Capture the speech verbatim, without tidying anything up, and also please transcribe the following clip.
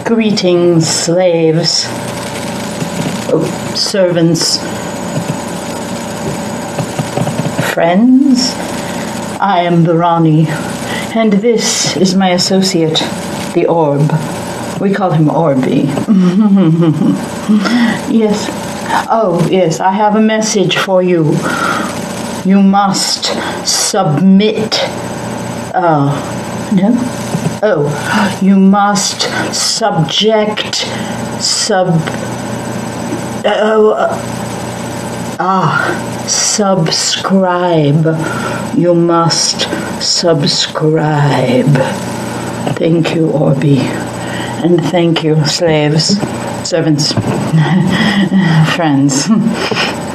Greetings, slaves, oh, servants, friends. I am the Rani, and this is my associate, the Orb. We call him Orby. Yes. Oh, yes, I have a message for you. You must submit. Uh, no? Oh, you must subject, sub, oh, uh, ah, subscribe. You must subscribe. Thank you, Orby. And thank you, slaves, servants, friends.